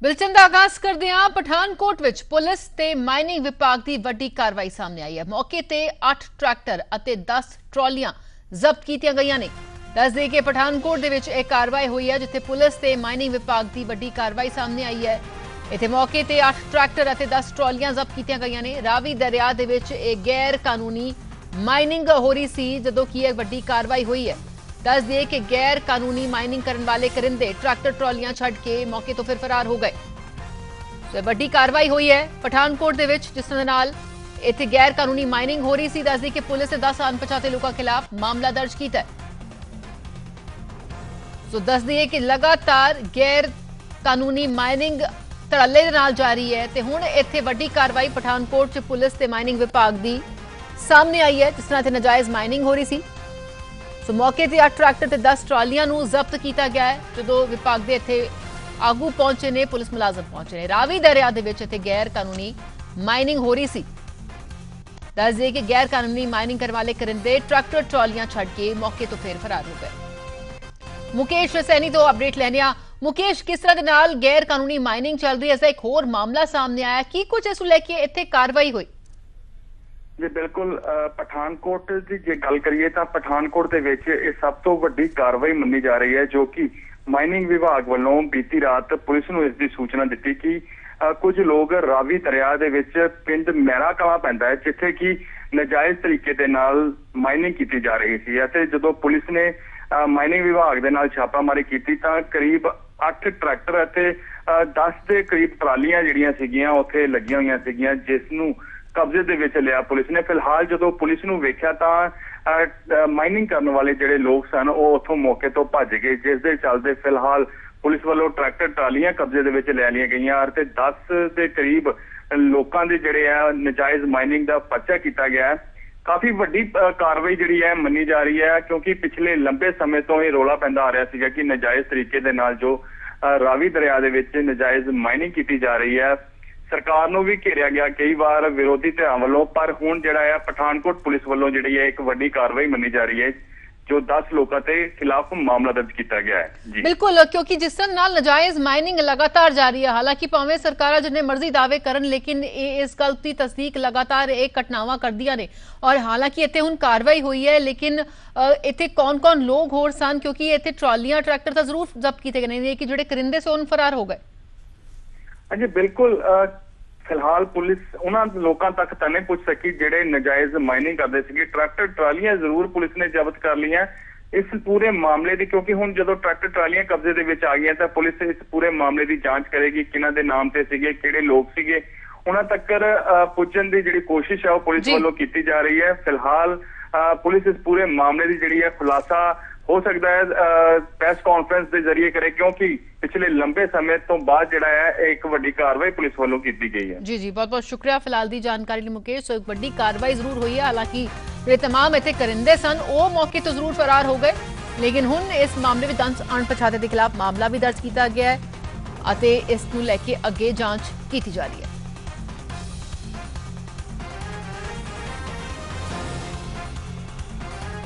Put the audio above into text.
Bulletin का आगाज करते हैं। पठानकोट विच पुलिस ते माइनिंग विभाग की वड्डी कार्रवाई सामने आई है। मौके ते 8 ट्रैक्टर अते 10 ट्रॉलियां जब्त कीतियां गईयां ने। दस दे के पठानकोट दे विच एक कार्रवाई हुई है जिथे पुलिस ते माइनिंग विभाग की वड्डी कार्रवाई सामने आई है। इत्थे मौके ते 8 ट्रैक्टर अते 10 ट्रॉलियां जब्त कीतियां गईयां ने। रावी दरिया दे विच एक गैर कानूनी माइनिंग हो रही सी जदों की एक वड्डी कार्रवाई हुई है। दस दिए कि गैर कानूनी माइनिंग करने वाले करिंदे ट्रैक्टर ट्रॉलियां छड़ के मौके तो फिर फरार हो गए। तो बड़ी कार्रवाई हुई है पठानकोट दे विच जिस नाल इत्थे गैर कानूनी माइनिंग हो रही सी। दस दी कि पुलिस ने 10 अनपछाते लोगों के खिलाफ मामला दर्ज किया है। तो दस दिए कि लगातार गैर कानूनी माइनिंग धड़ल्ले दे नाल जारी है ते हुण इत्थे वड्डी कार्रवाई पठानकोट च पुलिस ते माइनिंग विभाग दी सामने आई है जिस तरह इत्थे नाजायज माइनिंग हो रही सी। सो मौके ते 8 ट्रैक्टर ते 10 ट्रालियां नूं जब्त किया गया है। जदों विभाग दे इत्थे आगू पहुंचे ने, पुलिस मुलाजम पहुंचे ने। रावी दरिया दे विच इत्थे गैर कानूनी माइनिंग हो रही सी। दस दे कि गैर कानूनी माइनिंग करने वाले करिंदे ट्रैक्टर ट्रालियां छड़ के मौके तो फिर फरार हो गए। मुकेश सैनी तो अपडेट लेने आ। मुकेश, किस तरह दे नाल गैर कानूनी माइनिंग चल रही है, ऐसा एक होर मामला सामने आया की कुछ इस लैके इत्थे कार्रवाई हुई? जी बिल्कुल, पठानकोट की जे गल करिए तो पठानकोट दे विच सब तो वड्डी कार्रवाई मन्नी जा रही है जो कि माइनिंग विभाग वालों बीती रात पुलिस नूं इसकी सूचना दी कि कुछ लोग रावी दरिया दे विच पिंड मैरा कला पैंदा है जिथे कि नाजायज तरीके दे नाल माइनिंग की जा रही सी। जदों पुलिस ने माइनिंग विभाग दे नाल छापामारी की तां करीब 8 ट्रैक्टर अते 10 के करीब ट्रालियां जिहड़ियां सीगियां उत्थे लगियां होईयां सीगियां जिस नूं कब्जे दे विच लिया पुलिस ने। फिलहाल जो पुलिस नूं वेख्या तां माइनिंग करने वाले जिहड़े लोग सन वो उत्थों मौके तो भज गए, जिस दे चलते फिलहाल पुलिस वालों ट्रैक्टर ट्रालियां कब्जे दे विच लै लियां गईयां ते 10 के करीब लोकां दे जिहड़े आ नाजायज माइनिंग दा पर्चा किया गया है। काफी वड्डी कार्रवाई जिहड़ी है मन्नी जा रही है क्योंकि पिछले लंबे समय तो ये रौला पैंदा आ रहा सीगा कि नाजायज तरीके दे नाल जो रावी दरिया दे विच नाजायज माइनिंग की जा रही है। सरकार नूं भी घेरिया गया कई बार विरोधी धिरां वालों, पर हुण जिहड़ा है पठानकोट पुलिस वालों जिहड़ी है एक वड्डी कार्रवाई मन्नी जा रही है जो 10 लोगों के खिलाफ मामला दर्ज किया गया है। जी बिल्कुल, क्योंकि जिस तरह नाल नाजायज माइनिंग लगातार जारी है, हालांकि भावें सरकारां जिन्ने मर्जी दावे करन लेकिन इस गल की तस्दीक लगातार एक घटनावां करदियां ने। और हालांकि इत्थे हुण कार्रवाई हुई है लेकिन इत्थे कौन कौन लोग होर सन, क्योंकि इत्थे ट्रालियां ट्रैक्टर तो जरूर जब्त किए गए ने कि जिहड़े करिंदे सन फरार हो गए। हाँ जी बिल्कुल, फिलहाल पुलिस उन्होंने लोगों तक तो नहीं पुछ सकी जिहड़े नाजायज माइनिंग करते थे। ट्रैक्टर ट्रालियां जरूर पुलिस ने जब्त कर लिया इस पूरे मामले की, क्योंकि हुण जदों ट्रैक्टर ट्रालियां कब्जे दे विच आ गई तो पुलिस इस पूरे मामले की जांच करेगी किन्हां दे नाम ते सीगे, किहड़े लोग सीगे, उन्हां तक पुज्जण दी जिहड़ी कोशिश है वो पुलिस वालों की जा रही है। फिलहाल पुलिस इस पूरे मामले की जिहड़ी है खुलासा हो सकता है प्रेस कॉन्फ्रेंस के जरिए करे, क्योंकि पिछले लंबे समय तो बाद जिहड़ा है एक वड्डी कार्रवाई पुलिस वालों की गई है। जी बहुत बहुत शुक्रिया फिलहाल दी जानकारी लिए मुकेश। एक वड्डी कार्रवाई जरूर हुई है, हालांकि जो तमाम इत्थे करिंदे सन वो मौके तो जरूर फरार हो गए लेकिन हुण इस मामले में 10 अणपछाते के खिलाफ मामला भी दर्ज किया गया है और इसनूं लैके अगे जांच की जा रही है।